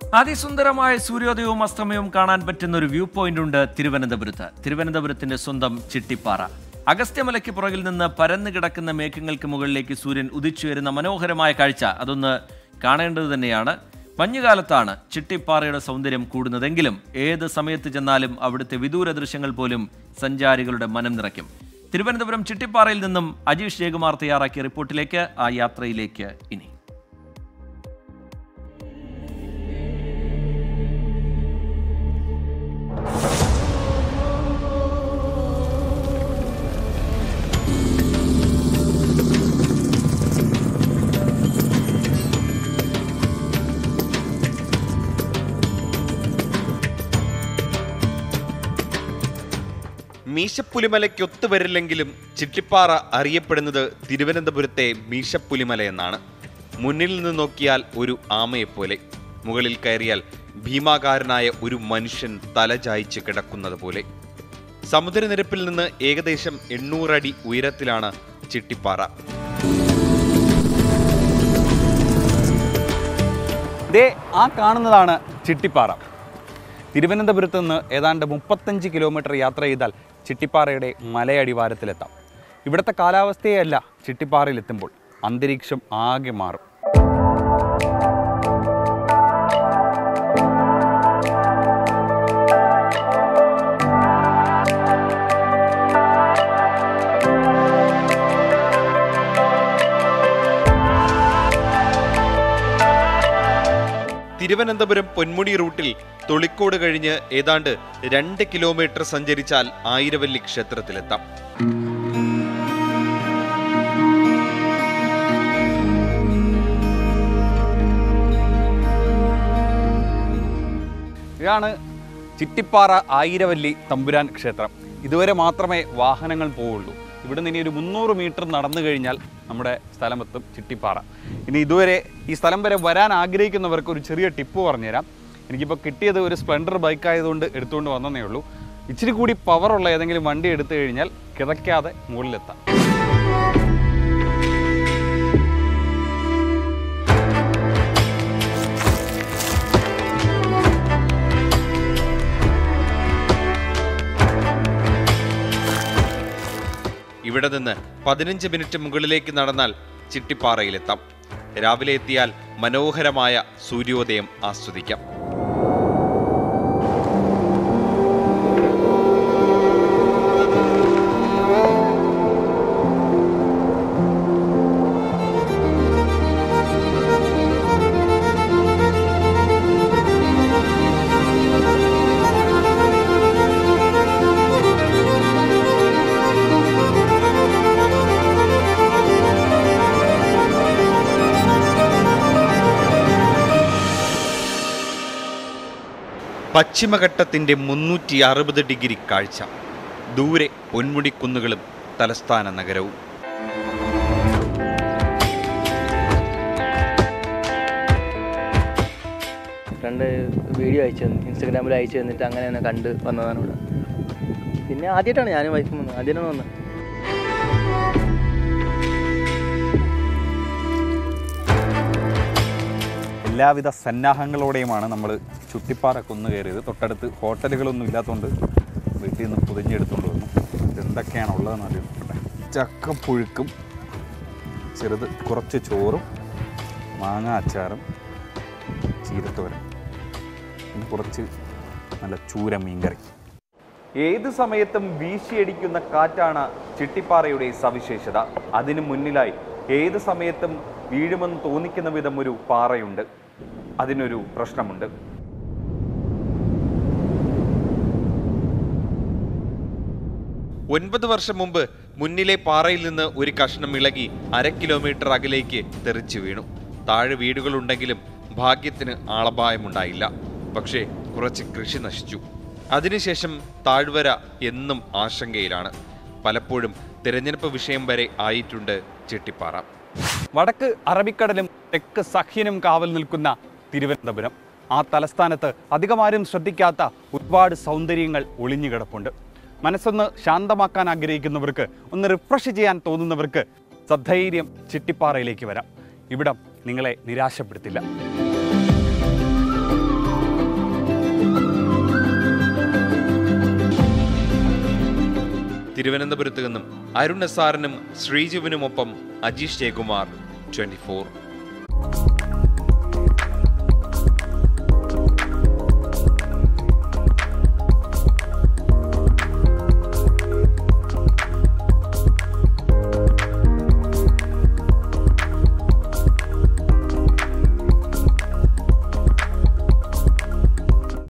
അതിസുന്ദരമായ സൂര്യോദയവും അസ്തമയവും കാണാൻ പറ്റുന്ന ഒരു വ്യൂ പോയിന്റ് ഉണ്ട് തിരുവനന്തപുരത്തിന്റെ സ്വന്തം ചിട്ടിപ്പാറ. അഗസ്ത്യമലയ്ക്ക് പുറകിൽ നിന്ന് പരന്നു കിടക്കുന്ന മേഘങ്ങൾക്ക് മുകളിലേക്ക് സൂര്യൻ ഉദിച്ചുയരുന്ന മനോഹരമായ കാഴ്ച അതൊന്ന് കാണേണ്ടത് തന്നെയാണ്. മഞ്ഞുകാലത്താണ് ചിട്ടിപ്പാറയുടെ സൗന്ദര്യം കൂടുന്നതെങ്കിലും ഏത് സമയത്ത് ചെന്നാലും അവിടുത്തെ വിദൂര ദൃശ്യങ്ങൾ പോലും സഞ്ചാരികളുടെ മനം നിറയ്ക്കും. തിരുവനന്തപുരം ചിട്ടിപ്പാറയിൽ നിന്നും അജീഷ് ജയകുമാർ തയ്യാറാക്കിയ റിപ്പോർട്ടിലേക്ക്, ആ യാത്രയിലേക്ക് ഇനി. മീശപ്പുലിമലയ്ക്കൊത്തുവരില്ലെങ്കിലും ചിട്ടിപ്പാറ അറിയപ്പെടുന്നത് തിരുവനന്തപുരത്തെ മീശപ്പുലിമല എന്നാണ്. മുന്നിൽ നിന്ന് നോക്കിയാൽ ഒരു ആമയെപ്പോലെ, മുകളിൽ കയറിയാൽ ഭീമാകാരനായ ഒരു മനുഷ്യൻ തലചായ്ച്ച് കിടക്കുന്നത് പോലെ. സമുദ്രനിരപ്പിൽ നിന്ന് ഏകദേശം 800 അടി ഉയരത്തിലാണ് ചിട്ടിപ്പാറ. ആ കാണുന്നതാണ് ചിട്ടിപ്പാറ. തിരുവനന്തപുരത്ത് നിന്ന് ഏതാണ്ട് 35 കിലോമീറ്റർ യാത്ര ചെയ്താൽ ചിട്ടിപ്പാറയുടെ മലയടിവാരത്തിലെത്താം. ഇവിടുത്തെ കാലാവസ്ഥയല്ല ചിട്ടിപ്പാറയിലെത്തുമ്പോൾ അന്തരീക്ഷം ആകെ മാറും. തിരുവനന്തപുരം പൊന്മുടി റൂട്ടിൽ തൊളിക്കോട് കഴിഞ്ഞ് ഏതാണ്ട് 2 കിലോമീറ്റർ സഞ്ചരിച്ചാൽ ആയിരവല്ലി ക്ഷേത്രത്തിലെത്താം. ഇതാണ് ചിട്ടിപ്പാറ ആയിരവല്ലി തമ്പുരാൻ ക്ഷേത്രം. ഇതുവരെ മാത്രമേ വാഹനങ്ങൾ പോവുള്ളൂ. ഇവിടെ നിന്ന് ഇനി ഒരു 300 മീറ്റർ നടന്നു കഴിഞ്ഞാൽ നമ്മുടെ സ്ഥലമെത്തും ചിട്ടിപ്പാറ. ഇനി ഇതുവരെ ഈ സ്ഥലം വരെ വരാൻ ആഗ്രഹിക്കുന്നവർക്ക് ഒരു ചെറിയ ടിപ്പ് പറഞ്ഞുതരാം. എനിക്കിപ്പോൾ കിട്ടിയത് ഒരു സ്പ്ലെൻഡർ ബൈക്കായതുകൊണ്ട് എടുത്തുകൊണ്ട് വന്നതേ ഉള്ളൂ. ഇച്ചിരി കൂടി പവറുള്ള ഏതെങ്കിലും വണ്ടി എടുത്തു കഴിഞ്ഞാൽ കിതയ്ക്കാതെ മുകളിലെത്താം. ഇവിടെ നിന്ന് 15 മിനിറ്റ് മുകളിലേക്ക് നടന്നാൽ ചിട്ടിപ്പാറയിലെത്താം. രാവിലെ എത്തിയാൽ മനോഹരമായ സൂര്യോദയം ആസ്വദിക്കാം. പശ്ചിമഘട്ടത്തിൻ്റെ 360 ഡിഗ്രി കാഴ്ച. ദൂരെ പൊന്മുടിക്കുന്നുകളും തലസ്ഥാന നഗരവും. ഫ്രണ്ട് വീഡിയോ അയച്ചു തന്നു, ഇൻസ്റ്റഗ്രാമിൽ അയച്ചു തന്നിട്ട് അങ്ങനെ തന്നെ കണ്ട് വന്നതാണ് ഇവിടെ. പിന്നെ ആദ്യമായിട്ടാണ് ഞാനും വൈഫും വന്നത്, ആദ്യമാണ് വന്നത്. എല്ലാവിധ സന്നാഹങ്ങളോടെയുമാണ് നമ്മൾ ചുട്ടിപ്പാറ കുന്ന് കയറിയത്. തൊട്ടടുത്ത് ഹോട്ടലുകളൊന്നും ഇല്ലാത്തതുകൊണ്ട് വീട്ടിൽ നിന്ന് പൊതിഞ്ഞെടുത്തുകൊണ്ട് വന്നു. ഇതെന്തൊക്കെയാണ് ഉള്ളതെന്ന് അറിയപ്പെട്ടെ. ചക്കപ്പുഴുക്കും കുറച്ച് ചോറും മാങ്ങ അച്ചാറും ചീരത്തോരൻ, പിന്നെ കുറച്ച് നല്ല ചൂര മീൻകറി. ഏത് സമയത്തും വീശിയടിക്കുന്ന കാറ്റാണ് ചിട്ടിപ്പാറയുടെ സവിശേഷത. അതിനു മുന്നിലായി ഏത് സമയത്തും വീഴുമെന്ന് തോന്നിക്കുന്ന വിധം ഒരു പാറയുണ്ട്. അതിനൊരു പ്രശ്നമുണ്ട്. ഒൻപത് വർഷം മുമ്പ് മുന്നിലെ പാറയിൽ നിന്ന് ഒരു കഷ്ണം ഇളകി 1/2 കിലോമീറ്റർ അകലേക്ക് തെറിച്ചു വീണു. താഴെ വീടുകളുണ്ടെങ്കിലും ഭാഗ്യത്തിന് ആളപായമുണ്ടായില്ല. പക്ഷേ കുറച്ച് കൃഷി നശിച്ചു. അതിനുശേഷം താഴ്വര എന്നും ആശങ്കയിലാണ്. പലപ്പോഴും തിരഞ്ഞെടുപ്പ് വിഷയം വരെ ആയിട്ടുണ്ട് ചിട്ടിപ്പാറ. വടക്ക് അറബിക്കടലും തെക്ക് സഹ്യനും കാവൽ നിൽക്കുന്ന തിരുവനന്തപുരം. ആ തലസ്ഥാനത്ത് അധികമാരും ശ്രദ്ധിക്കാത്ത ഒരുപാട് സൗന്ദര്യങ്ങൾ ഒളിഞ്ഞുകിടപ്പുണ്ട്. മനസ്സൊന്ന് ശാന്തമാക്കാൻ ആഗ്രഹിക്കുന്നവർക്ക്, ഒന്ന് റിഫ്രഷ് ചെയ്യാൻ തോന്നുന്നവർക്ക് സധൈര്യം ചിട്ടിപ്പാറയിലേക്ക് വരാം. ഇവിടം നിങ്ങളെ നിരാശപ്പെടുത്തില്ല. തിരുവനന്തപുരത്ത് നിന്നും അരുൺ എസ് ആറിനും ശ്രീജുവിനുമൊപ്പം അജീഷ് ജയകുമാർ, 24.